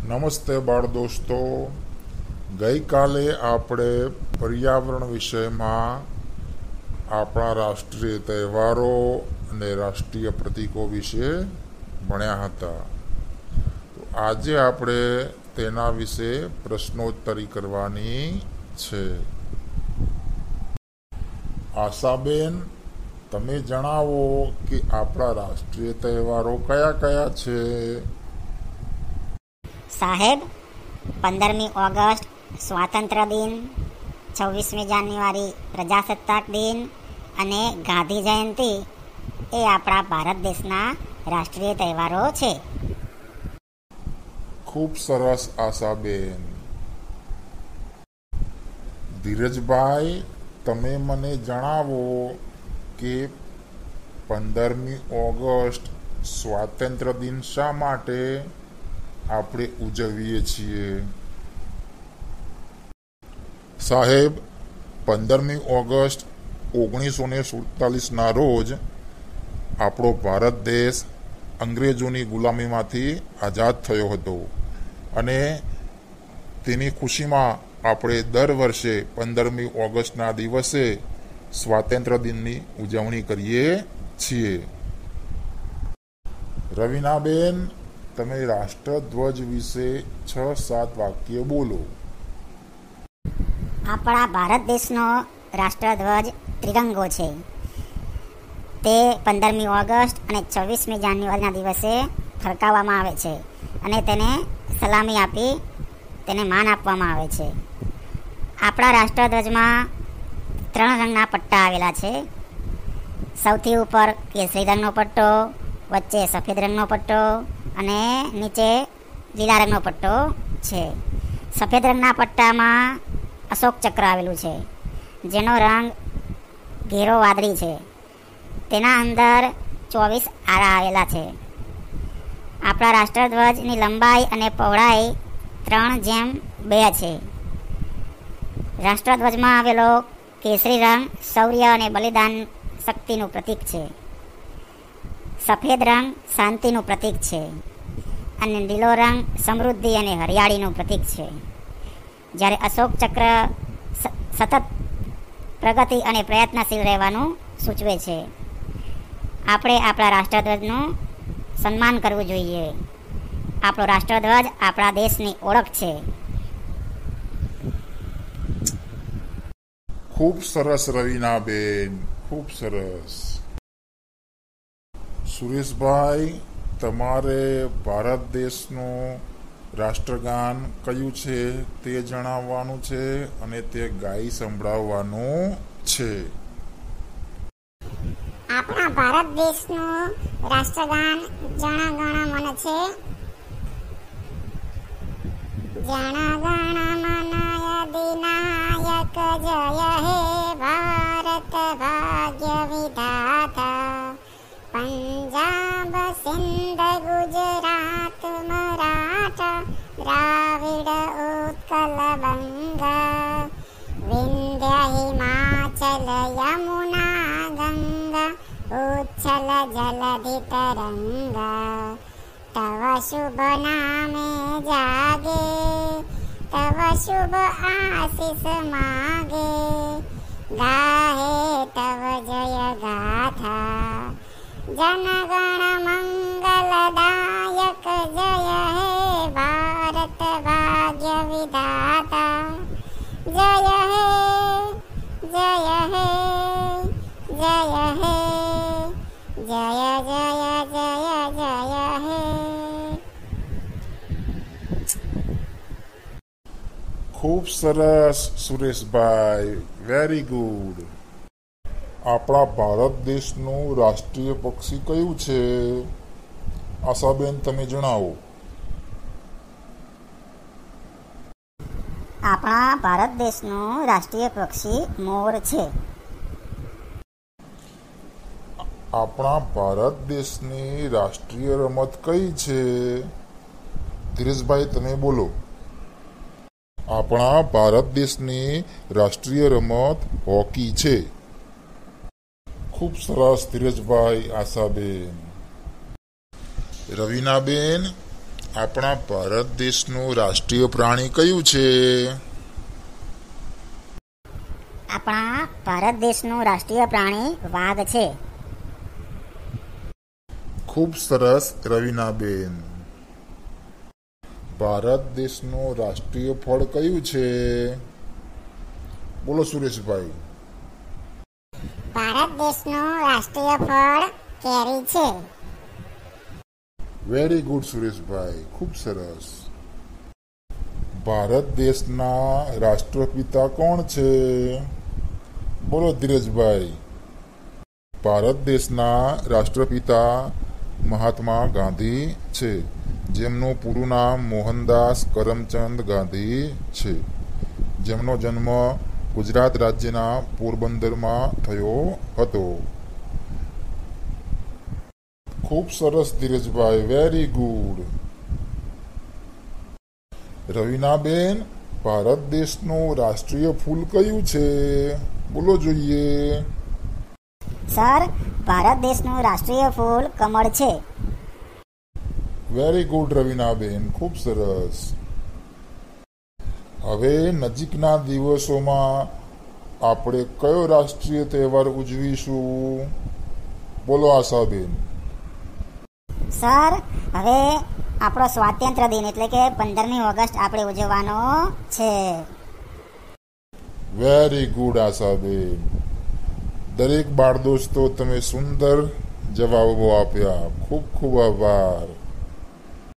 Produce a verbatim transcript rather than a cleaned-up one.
નમસ્તે બાળ દોસ્તો, ગઈકાલે આપણે પર્યાવરણ વિષયમાં આપણા રાષ્ટ્રીય તહેવારો અને રાષ્ટ્રીય પ્રતીકો વિશે ભણ્યા હતા. તો આજે આપણે તેના વિશે પ્રશ્નોત્તરી કરવાની છે. આશાબેન, તમે જણાવો કે આપણા રાષ્ટ્રીય તહેવારો કયા કયા છે? સાહેબ, પંદરમી ઓગસ્ટ સ્વાતંત્ર્ય દિન, છવ્વીસમી જાન્યુઆરી પ્રજાસત્તાક દિન અને ગાંધી જયંતિ એ આપણા ભારત દેશના રાષ્ટ્રીય તહેવારો છે. ખૂબ સરસ આશાબેન. ધીરજભાઈ, તમે મને જણાવો કે પંદરમી ઓગસ્ટ સ્વાતંત્ર્ય દિન શા માટે આપણે ઉજવીએ છીએ? સાહેબ, પંદરમી ઓગસ્ટ ઓગણીસો ને સુડતાલીસના રોજ આપણો ભારત દેશ અંગ્રેજોની ગુલામીમાંથી આઝાદ થયો હતો અને તેની ખુશીમાં આપણે દર વર્ષે પંદરમી ઓગસ્ટના દિવસે સ્વાતંત્ર્ય દિનની ઉજવણી કરીએ છીએ. રવિનાબેન, તમે રાષ્ટ્રધ્વજ વિશે છ સાત વાક્ય બોલો. આપણા ભારત દેશનો રાષ્ટ્રધ્વજ ત્રિરંગો છે. તે પંદરમી ઓગસ્ટ અને છવ્વીસમી જાન્યુઆરીના દિવસે ફરકાવવામાં આવે છે અને તેને સલામી આપી તેને માન આપવામાં આવે છે. આપણા રાષ્ટ્રધ્વજમાં ત્રણ રંગના પટ્ટા આવેલા છે. સૌથી ઉપર કેસરી રંગનો પટ્ટો, વચ્ચે સફેદ રંગનો પટ્ટો અને નીચે લીલા રંગનો પટ્ટો છે. સફેદ રંગના પટ્ટામાં અશોક ચક્ર આવેલું છે, જેનો રંગ ઘેરો વાદળી છે. તેના અંદર ચોવીસ આરા આવેલા છે. આપણા રાષ્ટ્રધ્વજની લંબાઈ અને પહોળાઈ ત્રણ જેમ બે છે. રાષ્ટ્રધ્વજમાં આવેલો કેસરી રંગ શૌર્ય અને બલિદાન શક્તિનું પ્રતીક છે. સફેદ રંગ શાંતિનું પ્રતીક છે અને લીલો રંગ સમૃદ્ધિ અને હરિયાળીનું પ્રતીક છે. જ્યારે અશોક ચક્ર સતત પ્રગતિ અને પ્રયત્નશીલ રહેવાનું સૂચવે છે. આપણે આપણા રાષ્ટ્રધ્વજનું સન્માન કરવું જોઈએ. આપણો રાષ્ટ્રધ્વજ આપણા દેશની ઓળખ છે. ખૂબ સરસ રવિનાબેન, ખૂબ સરસ. સુરેશભાઈ, તમારે ભારત દેશનું રાષ્ટ્રગાન કયું છે તે જણાવવાનું છે અને તે ગાઈ સંભળાવવાનું છે. આપણા ભારત દેશનું રાષ્ટ્રગાન જન ગણ મન છે. જન ગણ મન અધિનાયક જય હે ભારત ભાગ્ય વિધાતા. પંજાબ સિંધ ગુજરાત મરાઠા દ્રાવિડ ઉત્કલ બંગા. વિંધ્ય હિમાચલ યમુના ગંગા ઉચ્છલ જલધિ તરંગા. તવ શુભ નામે જાગે, તવ શુભ આશીષ માગે. ગાહે તવ જય ગાથા. જન ગણ મંગલદાયક જય હે ભારત ભાગ્ય વિધાતા. જય હે જય હે જય હે જય જય જય જય હે. ખૂબ સરસ સુરેશભાઈ, વેરી ગુડ. આપણા ભારત દેશનું રાષ્ટ્રીય પક્ષી કયું છે? આશાબેન, તમે જણાવો. આપણા ભારત દેશનું રાષ્ટ્રીય પક્ષી મોર છે. આપણા ભારત દેશની રાષ્ટ્રીય રમત કઈ છે? ધીરજભાઈ, તમે બોલો. આપણા ભારત દેશની રાષ્ટ્રીય રમત હોકી છે. ખૂબ સરસ ધીરજભાઈ, આશાબેન. રવિનાબેન, આપણા ભારત દેશનું રાષ્ટ્રીય પ્રાણી કયું છે? આપણા ભારત દેશનું રાષ્ટ્રીય પ્રાણી વાઘ છે. ખૂબ સરસ રવિનાબેન. ભારત દેશનું રાષ્ટ્રીય ફળ કયું છે? બોલો સુરેશભાઈ. ભારત દેશનું રાષ્ટ્રીય ફળ કેરી છે. વેરી ગુડ સુરેશભાઈ, ખૂબ સરસ. ભારત દેશના રાષ્ટ્રપિતા કોણ છે? બોલો ધીરજભાઈ. ભારત દેશના રાષ્ટ્રપિતા મહાત્મા ગાંધી છે, જેમનું પૂરું નામ મોહનદાસ કરમચંદ ગાંધી છે, જેમનો જન્મ ગુજરાત રાજ્યના પોરબંદરમાં થયો હતો. ખૂબ સરસ ધીરજભાઈ, વેરી ગુડ. રવિનાબેન, ભારત દેશનું રાષ્ટ્રીય ફૂલ કયું છે? બોલો જોઈએ. સર, ભારત દેશનું રાષ્ટ્રીય ફૂલ કમળ છે. વેરી ગુડ રવિનાબેન, ખૂબ સરસ. હવે નજીકના દિવસોમાં આપણે કયો રાષ્ટ્રીય તહેવાર ઉજવીશું? બોલો આશાબેન. સર, હવે આપણો સ્વાતંત્ર્ય દિન એટલે કે પંદરમી ઓગસ્ટ આપણે ઉજવવાનો છે. Very good Ashaben. દરેક બાળ દોસ્તો, તમે સુંદર જવાબો આપ્યા. ખૂબ ખૂબ આભાર.